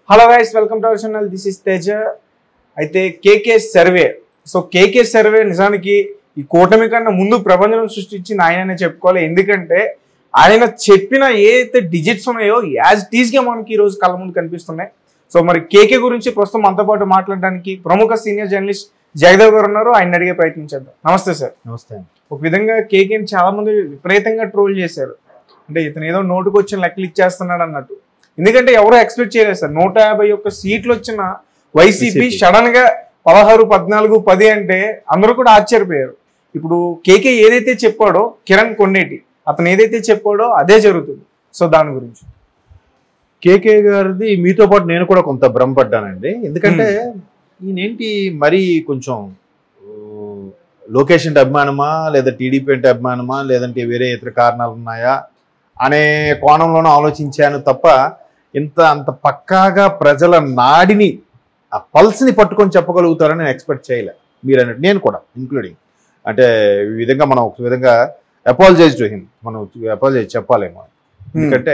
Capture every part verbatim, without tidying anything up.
Hello guys, welcome to our channel. This is Teja. అయితే KK survey. So KK survey నిజానికి ఈ కూటమి కన్నా ముందు ప్రపంచం సృష్టించింది ఆయననే చెప్పుకోవాలి. ఎందుకంటే ఆయన చెప్పిన ఏదైతే డిజిట్స్ ఉన్నాయో యాజ్ టీజ్గా మనకి ఈరోజు కళ్ళ ముందు కనిపిస్తున్నాయి. సో మరి కేకే గురించి ప్రస్తుతం మనతో పాటు మాట్లాడడానికి ప్రముఖ సీనియర్ జర్నలిస్ట్ జగదేవ్ గారు ఉన్నారు. ఆయన అడిగే ప్రయత్నం చేద్దాం. నమస్తే సార్. నమస్తే. ఒక విధంగా కేకేని చాలా మంది విపరీతంగా ట్రోల్ చేశారు. అంటే ఇతను ఏదో నోటుకు వచ్చిన లెక్కలు ఇచ్చేస్తున్నాడు అన్నట్టు. ఎందుకంటే ఎవరో ఎక్స్పెక్ట్ చేయలేదు సార్. నూట యాభై ఒక్క సీట్లు వచ్చిన వైసీపీ సడన్ గా పదహారు పద్నాలుగు పది అంటే అందరూ కూడా ఆశ్చర్యపోయారు. ఇప్పుడు కేకే ఏదైతే చెప్పాడో కిరణ్ కొండేటి అతను ఏదైతే చెప్పాడో అదే జరుగుతుంది. సో దాని గురించి కేకే గారిది మీతో పాటు నేను కూడా కొంత భ్రమపడ్డానండి. ఎందుకంటే ఈయనేంటి మరీ కొంచెం లోకేష్ అంటే అభిమానమా లేదా టీడీపీ అంటే అభిమానమా లేదంటే వేరే ఇతర కారణాలు ఉన్నాయా అనే కోణంలోనూ ఆలోచించాను తప్ప ఇంత అంత పక్కాగా ప్రజల నాడిని ఆ పల్స్ని పట్టుకొని చెప్పగలుగుతారని నేను ఎక్స్పెక్ట్ చేయలే. మీరు అన్నట్టు నేను కూడా ఇంక్లూడింగ్ అంటే ఈ విధంగా మనం ఒక విధంగా అపాలజైజ్ టు హిమ్ మనం అపాలజైజ్ చెప్పాలేమో. ఎందుకంటే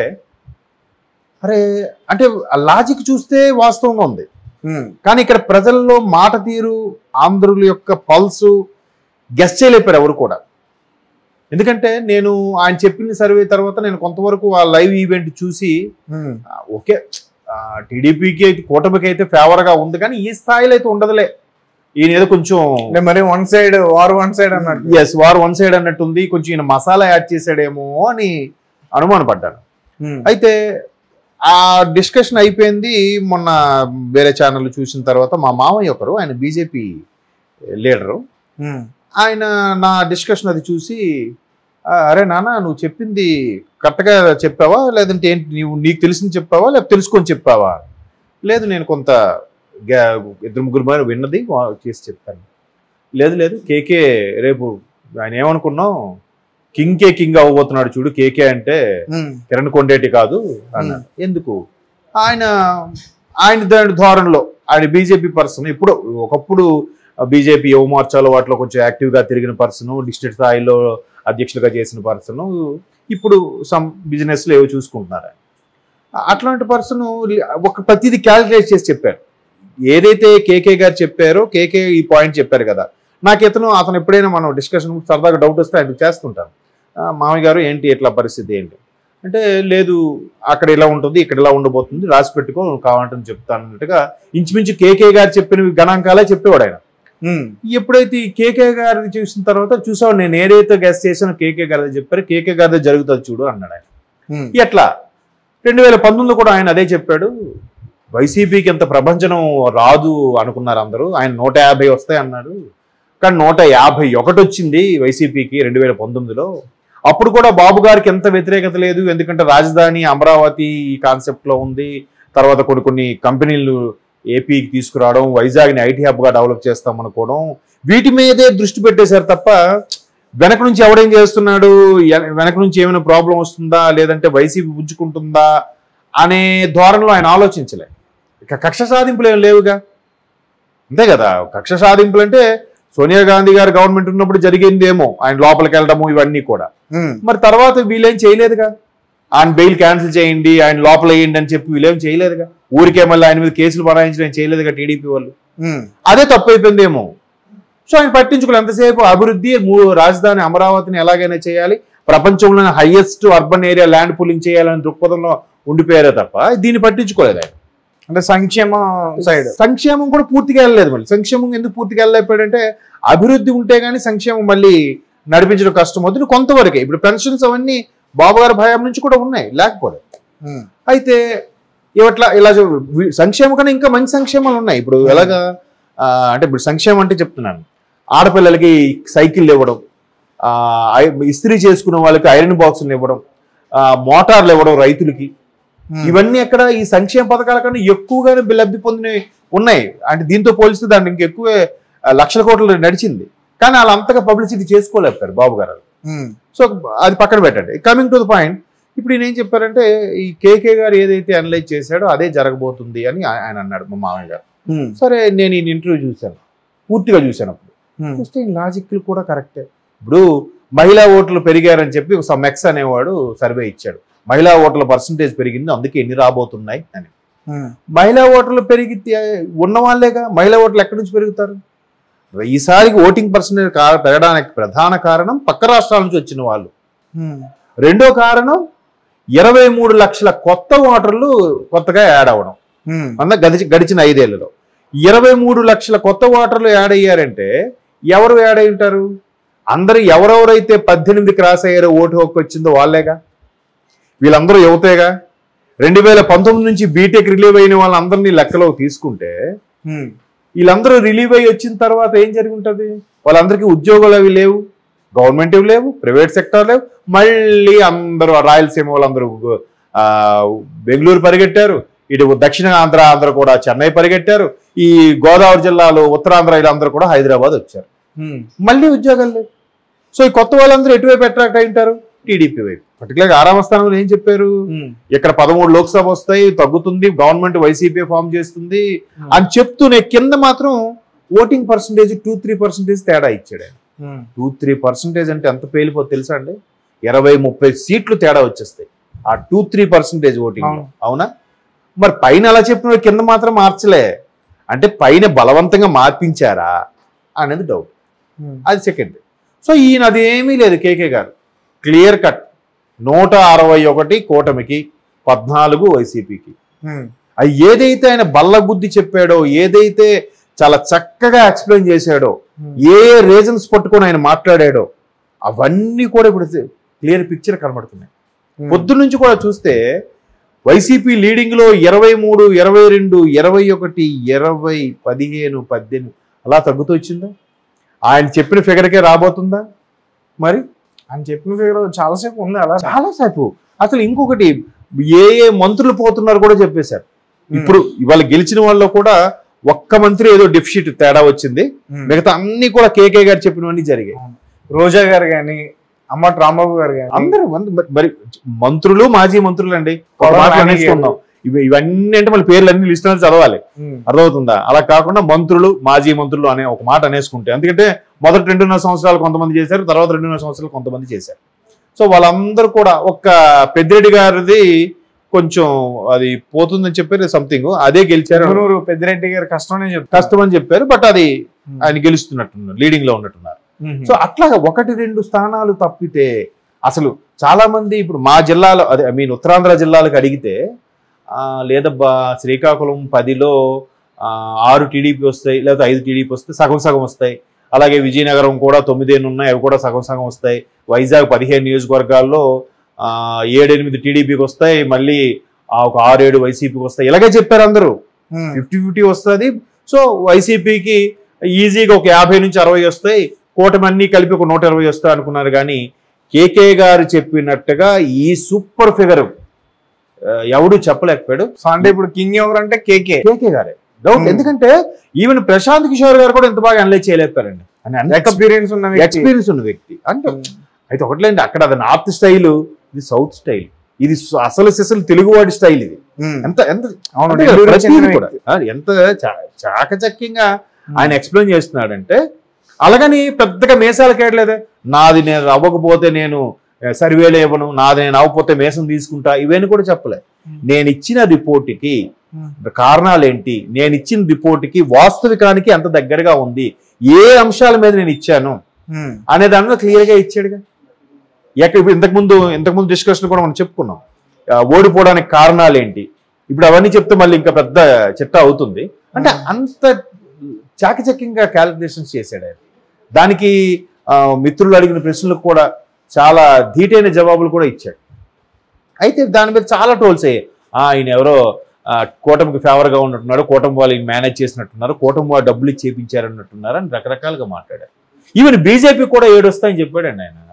అరే అంటే ఆ లాజిక్ చూస్తే వాస్తవంగా ఉంది, కానీ ఇక్కడ ప్రజల్లో మాట తీరు ఆంధ్రుల యొక్క పల్సు గెస్ చేయలేపారు ఎవరు కూడా. ఎందుకంటే నేను ఆయన చెప్పిన సర్వే తర్వాత నేను కొంతవరకు ఆ లైవ్ ఈవెంట్ చూసి ఓకే టీడీపీకి అయితే కూటమికి అయితే ఫేవర్గా ఉంది, కానీ ఈ స్థాయిలో అయితే ఉండదులే. ఈయన ఏదో కొంచెం మరి one side war one side అన్నట్టు ఎస్ వార్ వన్ సైడ్ అన్నట్టుంది, కొంచెం ఈయన మసాలా యాడ్ చేసాడేమో అని అనుమానపడ్డాను. అయితే ఆ డిస్కషన్ అయిపోయింది. మొన్న వేరే ఛానల్ చూసిన తర్వాత మా మామయ్య ఒకరు, ఆయన బీజేపీ లీడరు, ఆయన నా డిస్కషన్ అది చూసి అరే నాన్న నువ్వు చెప్పింది కరెక్ట్గా చెప్పావా లేదంటే ఏంటి, నువ్వు నీకు తెలిసింది చెప్పావా లేకపోతే తెలుసుకొని చెప్పావా? లేదు నేను కొంత ఇద్దరు ముగ్గురు మరి విన్నది చేసి చెప్తాను. లేదు లేదు కేకే రేపు ఆయన ఏమనుకున్నావు కింగ్కే కింగ్ అవ్వబోతున్నాడు చూడు, కేకే అంటే కిరణ్ కొండేటి కాదు అన్నాడు. ఎందుకు? ఆయన ఆయన దాని ధోరణిలో ఆయన బీజేపీ పర్సన్, ఇప్పుడు ఒకప్పుడు బీజేపీ యువ మోర్చాలో వాటిలో కొంచెం యాక్టివ్గా తిరిగిన పర్సను, డిస్ట్రిక్ట్ స్థాయిలో అధ్యక్షులుగా చేసిన పర్సను, ఇప్పుడు సమ్ బిజినెస్లో ఏవో చూసుకుంటున్నారు. అట్లాంటి పర్సను ఒక ప్రతిదీ క్యాలిక్యులేట్ చేసి చెప్పారు. ఏదైతే కేకే గారు చెప్పారో కేకే ఈ పాయింట్ చెప్పారు కదా, నాకు ఇతను అతను ఎప్పుడైనా మనం డిస్కషన్ సరదాగా డౌట్ వస్తే ఆయనకు చేస్తుంటాను. మామయ్య గారు ఏంటి ఎట్లా పరిస్థితి ఏంటి అంటే, లేదు అక్కడ ఇలా ఉంటుంది ఇక్కడ ఇలా ఉండబోతుంది రాసి పెట్టుకో కావాలంటే చెప్తాను అన్నట్టుగా ఇంచుమించు కేకే గారు చెప్పిన గణాంకాలే చెప్పేవాడు ఆయన. ఎప్పుడైతే ఈ కేకే గారిని చూసిన తర్వాత చూసావు నేను ఏదైతే గెస్ట్ చేశానో కేకే గారిది చెప్పారు, కేకే గారిదే జరుగుతుంది చూడు అన్నాడు ఆయన. ఎట్లా రెండు వేల పంతొమ్మిది కూడా ఆయన అదే చెప్పాడు. వైసీపీకి ఎంత ప్రపంచం రాదు అనుకున్నారు అందరూ, ఆయన నూట యాభై వస్తాయి అన్నాడు, కానీ నూట యాభై ఒకటి వచ్చింది వైసీపీకి రెండు వేల పంతొమ్మిదిలో. అప్పుడు కూడా బాబు గారికి ఎంత వ్యతిరేకత లేదు, ఎందుకంటే రాజధాని అమరావతి ఈ కాన్సెప్ట్లో ఉంది, తర్వాత కొన్ని కొన్ని కంపెనీలు ఏపీకి తీసుకురావడం, వైజాగ్ని ఐటీ హబ్గా డెవలప్ చేస్తాం అనుకోవడం, వీటి మీదే దృష్టి పెట్టేశారు తప్ప వెనక నుంచి ఎవడేం చేస్తున్నాడు, వెనక నుంచి ఏమైనా ప్రాబ్లం వస్తుందా లేదంటే వైసీపీ పుంజుకుంటుందా అనే ధోరణిలో ఆయన ఆలోచించలే. ఇక కక్ష సాధింపులు ఏం లేవుగా, అంతే కదా. కక్ష సాధింపులు అంటే సోనియా గాంధీ గారు గవర్నమెంట్ ఉన్నప్పుడు జరిగిందేమో ఆయన లోపలికి వెళ్ళడము ఇవన్నీ కూడా, మరి తర్వాత వీళ్ళేం చేయలేదుగా. ఆయన బెయిల్ క్యాన్సిల్ చేయండి ఆయన లోపల వేయండి అని చెప్పి వీళ్ళేం చేయలేదుగా. ఊరికే మళ్ళీ ఆయన మీద కేసులు బనాయించడం చేయలేదుగా టీడీపీ వాళ్ళు. అదే తప్పు అయిపోయిందేమో. సో ఆయన పట్టించుకోవాలి. ఎంతసేపు అభివృద్ధి రాజధాని అమరావతిని ఎలాగైనా చేయాలి, ప్రపంచంలోని highest urban area land pooling చేయాలని దృక్పథంలో ఉండిపోయారే తప్ప దీన్ని పట్టించుకోలేదు ఆయన. అంటే సంక్షేమ సైడ్ సంక్షేమం కూడా పూర్తిగా వెళ్ళలేదు. మళ్ళీ సంక్షేమం ఎందుకు పూర్తిగా వెళ్ళలేకపోయాడంటే అభివృద్ధి ఉంటే కానీ సంక్షేమం మళ్ళీ నడిపించడం కష్టం అవుతుంది కొంతవరకే. ఇప్పుడు పెన్షన్స్ అవన్నీ బాబు గారి భయం నుంచి కూడా ఉన్నాయి, లేకపోలేదు. అయితే ఇవట్లా ఇలా సంక్షేమం కన్నా ఇంకా మంచి సంక్షేమాలు ఉన్నాయి. ఇప్పుడు ఎలాగా అంటే ఇప్పుడు సంక్షేమం అంటే చెప్తున్నాను, ఆడపిల్లలకి సైకిళ్ళు ఇవ్వడం, ఇస్త్రీ చేసుకునే వాళ్ళకి ఐరన్ బాక్సులు ఇవ్వడం, మోటార్లు ఇవ్వడం రైతులకి, ఇవన్నీ ఎక్కడ ఈ సంక్షేమ పథకాల కన్నా ఎక్కువగానే లబ్ధి పొందినవి ఉన్నాయి. అంటే దీంతో పోలిస్తే దాన్ని ఇంకెక్కువ లక్షల కోట్లు నడిచింది, కానీ వాళ్ళు అంతగా పబ్లిసిటీ చేసుకోలేకపోయారు బాబు గారు. సో అది పక్కన పెట్టండి. కమింగ్ టు ద పాయింట్, ఇప్పుడు ఈయన ఏం చెప్పారంటే ఈ కేకే గారు ఏదైతే అనలైజ్ చేశాడో అదే జరగబోతుంది అని ఆయన అన్నాడు మా మామయ్య గారు. సరే నేను ఈయన ఇంటర్వ్యూ చూశాను, పూర్తిగా చూశాను. అప్పుడు చూస్తే ఈ లాజిక్లు కూడా కరెక్టే. ఇప్పుడు మహిళా ఓట్లు పెరిగారని చెప్పి ఒక మెక్స్ అనేవాడు సర్వే ఇచ్చాడు, మహిళా ఓట్ల పర్సంటేజ్ పెరిగింది అందుకే ఎన్ని రాబోతున్నాయి అని. మహిళా ఓటర్లు పెరిగి ఉన్న వాళ్ళేగా, మహిళా ఓటర్లు ఎక్కడి నుంచి పెరుగుతారు? ఈసారికి ఓటింగ్ పర్సెంటేజ్ పెరగడానికి ప్రధాన కారణం పక్క రాష్ట్రాల నుంచి వచ్చిన వాళ్ళు. రెండో కారణం ఇరవై మూడు లక్షల కొత్త ఓటర్లు కొత్తగా యాడ్ అవ్వడం. అన్న గడిచి గడిచిన ఐదేళ్లలో ఇరవై మూడు లక్షల కొత్త ఓటర్లు యాడ్ అయ్యారంటే ఎవరు యాడ్ అయి ఉంటారు? అందరూ ఎవరెవరైతే పద్దెనిమిది క్రాస్ అయ్యారో, ఓటు హక్కు వచ్చిందో వాళ్ళేగా. వీళ్ళందరూ యువతేగా. రెండు వేల పంతొమ్మిది నుంచి బీటెక్ రిలీవ్ అయిన వాళ్ళందరినీ లెక్కలో తీసుకుంటే వీళ్ళందరూ రిలీవ్ అయ్యి వచ్చిన తర్వాత ఏం జరిగి ఉంటుంది? వాళ్ళందరికీ ఉద్యోగాలు అవి లేవు, గవర్నమెంట్ లేవు, ప్రైవేట్ సెక్టర్ లేవు. మళ్ళీ అందరూ రాయలసీమ వాళ్ళందరూ బెంగళూరు పరిగెట్టారు, ఇటు దక్షిణ ఆంధ్ర ఆంధ్ర కూడా చెన్నై పరిగెట్టారు, ఈ గోదావరి జిల్లాలో ఉత్తరాంధ్ర వీళ్ళందరూ కూడా హైదరాబాద్ వచ్చారు. మళ్ళీ ఉద్యోగాలు లేవు. సో ఈ కొత్త వాళ్ళందరూ ఎటువైపు అట్రాక్ట్ అయి ఉంటారు? టీడీపీ వైపు. పర్టికులర్గా ఆరామ స్థానంలో ఏం చెప్పారు? ఇక్కడ పదమూడు లోక్సభ వస్తాయి, తగ్గుతుంది, గవర్నమెంట్ వైసీపీ ఫామ్ చేస్తుంది అని చెప్తూనే కింద మాత్రం voting percentage two three percentage తేడా ఇచ్చాడు ఆయన. టూ త్రీ పర్సెంటేజ్ అంటే ఎంత పేలిపోతే తెలుసా అండి? ఇరవై ముప్పై సీట్లు తేడా వచ్చేస్తాయి ఆ టూ త్రీ పర్సెంటేజ్ ఓటింగ్. అవునా? మరి పైన అలా చెప్పిన కింద మాత్రం మార్చలే అంటే పైన బలవంతంగా మార్పించారా అనేది డౌట్. అది సెకండ్. సో ఈయన అది ఏమీ లేదు. కేకే గారు క్లియర్ కట్ నూట అరవై ఒకటి కూటమికి, పద్నాలుగు వైసీపీకి. అది ఏదైతే ఆయన బల్ల బుద్ధి చెప్పాడో, ఏదైతే చాలా చక్కగా ఎక్స్ప్లెయిన్ చేశాడో, ఏ ఏ రీజన్స్ పట్టుకొని ఆయన మాట్లాడాడో అవన్నీ కూడా ఇప్పుడు క్లియర్ పిక్చర్ కనబడుతున్నాయి. పొద్దు నుంచి కూడా చూస్తే వైసీపీ లీడింగ్ లో ఇరవై మూడు ఇరవై రెండు ఇరవై ఒకటి ఇరవై పదిహేను పద్దెనిమిది అలా తగ్గుతూ వచ్చిందా? ఆయన చెప్పిన ఫిగర్కే రాబోతుందా? మరి ఆయన చెప్పిన ఫిగర్ చాలాసేపు ఉంది అలా, చాలాసేపు. అసలు ఇంకొకటి ఏ ఏ మంత్రులు పోతున్నారు కూడా చెప్పేశారు. ఇప్పుడు ఇవాళ గెలిచిన వాళ్ళలో కూడా ఒక్క మంత్రి ఏదో డెఫిసిట్ తేడా వచ్చింది, మిగతా అన్ని కూడా కేకే గారు చెప్పినవన్నీ జరిగాయి. రోజా గారు కానీ, అమ్మటి రాంబాబు గారు కానీ అందరూ మరి మంత్రులు, మాజీ మంత్రులు అండి. అనేసుకుందాం ఇవి ఇవన్నీ అంటే మళ్ళీ పేర్లు అన్ని లిస్ట్ అనేది చదవాలి, అర్థమవుతుందా? అలా కాకుండా మంత్రులు, మాజీ మంత్రులు అనే ఒక మాట అనేసుకుంటే, ఎందుకంటే మొదటి రెండున్నర సంవత్సరాలు కొంతమంది చేశారు, తర్వాత రెండున్నర సంవత్సరాలు కొంతమంది చేశారు. సో వాళ్ళందరూ కూడా ఒక్క పెద్దిరెడ్డి గారిది కొంచెం అది పోతుందని చెప్పారు, సంథింగ్ అదే గెలిచారు. పెద్దిరెడ్డి గారు కష్టం కష్టం అని చెప్పారు, బట్ అది ఆయన గెలుస్తున్నట్టున్నారు, లీడింగ్ లో ఉన్నట్టున్నారు. సో అట్లా ఒకటి రెండు స్థానాలు తప్పితే అసలు చాలా మంది ఇప్పుడు మా జిల్లాలో అదే ఐ మీన్ ఉత్తరాంధ్ర జిల్లాలకు అడిగితే లేదబ్బా శ్రీకాకుళం పదిలో ఆరు టీడీపీ వస్తాయి, లేదా ఐదు టీడీపీ వస్తాయి, సగం సగం వస్తాయి. అలాగే విజయనగరం కూడా తొమ్మిదేను ఉన్నాయి, అవి కూడా సగం సగం వస్తాయి. వైజాగ్ పదిహేను నియోజకవర్గాల్లో ఏడెనిమిది టీడీపీకి వస్తాయి, మళ్ళీ ఒక ఆరేడు వైసీపీకి వస్తాయి. ఇలాగే చెప్పారు అందరూ, ఫిఫ్టీ ఫిఫ్టీ వస్తుంది. సో వైసీపీకి ఈజీగా ఒక యాభై నుంచి అరవై వస్తాయి, కూటమి అన్ని కలిపి ఒక నూట ఇరవై వస్తాయి అనుకున్నారు. కానీ కేకే గారు చెప్పినట్టుగా ఈ సూపర్ ఫిగర్ ఎవడు చెప్పలేకపోయాడు. అంటే ఇప్పుడు కింగ్ ఎవరంటే కేకే కేకే గారే డౌట్. ఎందుకంటే ఈవెన్ ప్రశాంత్ కిషోర్ గారు కూడా ఇంత బాగా అనలైజ్ చేయలేకపోయారండి. ఎక్స్పీరియన్స్ ఉన్న ఎక్స్పీరియన్స్ ఉన్న వ్యక్తి అంటే అయితే ఒకట్లేండి, అక్కడ అది నార్త్ స్టైల్, ఇది సౌత్ స్టైల్, ఇది అసలు సిసలు తెలుగువాడి స్టైల్. ఇది ఎంత ఎంత కూడా ఎంత చాకచక్యంగా ఆయన ఎక్స్ప్లెయిన్ చేస్తున్నాడంటే, అలాగని పెద్దగా మేసాలు కేయట్లేదే. నాది నేను అవ్వకపోతే నేను సర్వేలు ఇవ్వను, నాది నేను అవ్వకపోతే మేసం తీసుకుంటా, ఇవన్నీ కూడా చెప్పలే. నేను ఇచ్చిన రిపోర్ట్కి కారణాలు ఏంటి, నేను ఇచ్చిన రిపోర్ట్కి వాస్తవికానికి ఎంత దగ్గరగా ఉంది, ఏ అంశాల మీద నేను ఇచ్చాను అనే దానిలో క్లియర్గా ఇచ్చాడుగా. ఎక్కడ ఇప్పుడు ఇంతకుముందు ఇంతకుముందు డిస్కషన్ కూడా మనం చెప్పుకున్నాం, ఓడిపోవడానికి కారణాలు ఏంటి. ఇప్పుడు అవన్నీ చెప్తే మళ్ళీ ఇంకా పెద్ద చిట్టా అవుతుంది. అంటే అంత చాకచక్యంగా క్యాలిక్యులేషన్స్ చేశాడు ఆయన. దానికి మిత్రులు అడిగిన ప్రశ్నలకు కూడా చాలా ధీటైన జవాబులు కూడా ఇచ్చాడు. అయితే దాని మీద చాలా ట్రోల్స్ అయ్యాయి. ఆయన ఎవరో కూటమికి ఫేవర్గా ఉన్నట్టున్నారు, కూటమి వాళ్ళు మేనేజ్ చేసినట్టున్నారు, కూటమి వాళ్ళు డబ్బులు ఇచ్చి చేయించారన్నట్టున్నారు అని రకరకాలుగా మాట్లాడారు. ఈవెన్ బీజేపీ కూడా ఏడు వస్తాయని చెప్పాడండి ఆయన.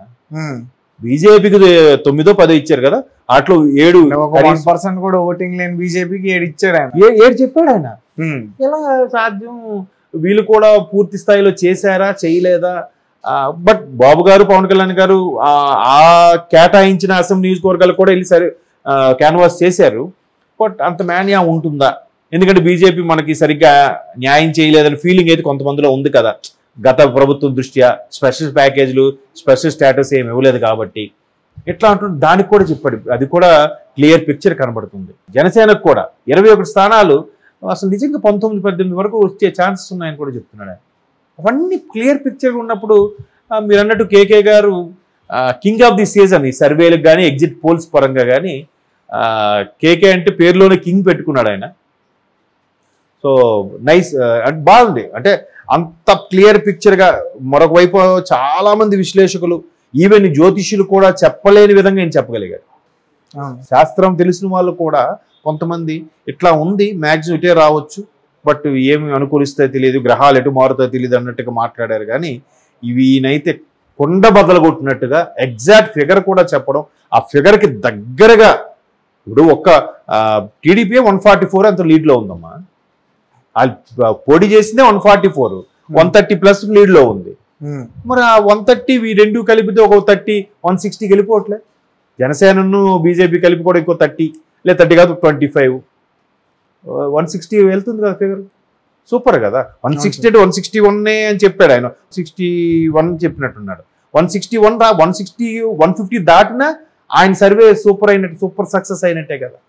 బీజేపీకి తొమ్మిదో పదో ఇచ్చారు కదా, అట్లా ఏడు పర్సెంట్ కూడా ఓటింగ్ లేని బీజేపీకి ఏడు ఇచ్చాడు ఆయన. ఏడు చెప్పాడు ఆయన. ఎలా సాధ్యం? వీళ్ళు కూడా పూర్తి స్థాయిలో చేశారా చేయలేదా? బట్ బాబు గారు, పవన్ కళ్యాణ్ గారు ఆ కేటాయించిన అసెంబ్లీ నియోజకవర్గాలు కూడా వెళ్ళి సరే క్యాన్వాస్ చేశారు. బట్ అంత మేనియా ఉంటుందా? ఎందుకంటే బీజేపీ మనకి సరిగ్గా న్యాయం చేయలేదని ఫీలింగ్ అయితే కొంతమందిలో ఉంది కదా, గత ప్రభుత్వం దృష్ట్యా స్పెషల్ ప్యాకేజీలు, స్పెషల్ స్టేటస్ ఏమి ఇవ్వలేదు కాబట్టి. ఎట్లా అంటుంటే దానికి కూడా చెప్పాడు. అది కూడా క్లియర్ పిక్చర్ కనబడుతుంది. జనసేనకు కూడా ఇరవై ఒకటి స్థానాలు అసలు నిజంగా పంతొమ్మిది పద్దెనిమిది వరకు వచ్చే ఛాన్సెస్ ఉన్నాయని కూడా చెప్తున్నాడు. అవన్నీ క్లియర్ పిక్చర్ ఉన్నప్పుడు మీరు అన్నట్టు కేకే గారు కింగ్ ఆఫ్ ది సీజన్ ఈ సర్వేలకు కానీ ఎగ్జిట్ పోల్స్ పరంగా కానీ కేకే అంటే పేరులోనే కింగ్ పెట్టుకున్నాడు ఆయన. సో నైస్, అంటే బాగుంది. అంటే అంత క్లియర్ పిక్చర్గా మరొక వైపు చాలా మంది విశ్లేషకులు ఈవెన్ జ్యోతిష్యులు కూడా చెప్పలేని విధంగా ఏం చెప్పగలిగారు. శాస్త్రం తెలిసిన వాళ్ళు కూడా కొంతమంది ఇట్లా ఉంది మ్యాక్సిమం ఇటే రావచ్చు, బట్ ఏమి అనుకూలిస్తాయో తెలియదు, గ్రహాలు ఎటు మారుతాయో తెలియదు అన్నట్టుగా మాట్లాడారు. కానీ ఈయనైతే కొండ బద్దలు కొట్టినట్టుగా ఎగ్జాక్ట్ ఫిగర్ కూడా చెప్పడం, ఆ ఫిగర్కి దగ్గరగా ఇప్పుడు ఒక్క టీడీపీ వన్ ఫార్టీ ఫోర్ అంత లీడ్లో ఉందమ్మా. పోటీ చేసిందే one forty four one thirty plus లీడ్లో ఉంది. మరి ఆ వన్ థర్టీ రెండు కలిపితే ఒక థర్టీ వన్ సిక్స్టీ వెళ్ళిపోవట్లే. జనసేనను బీజేపీ కలిపి కూడా ఇంకో థర్టీ లేదా థర్టీ కాదు ట్వంటీ ఫైవ్ వన్ సిక్స్టీ వెళ్తుంది కదా ఫిగర్. సూపర్ కదా. వన్ సిక్స్టీ అంటే వన్ సిక్స్టీ వన్నే అని చెప్పాడు ఆయన, సిక్స్టీ వన్ చెప్పినట్టున్నాడు. వన్ సిక్స్టీ వన్ రా వన్ సిక్స్టీ వన్ ఫిఫ్టీ దాటినా ఆయన సర్వే సూపర్ అయినట్టు, సూపర్ సక్సెస్ అయినట్టే కదా.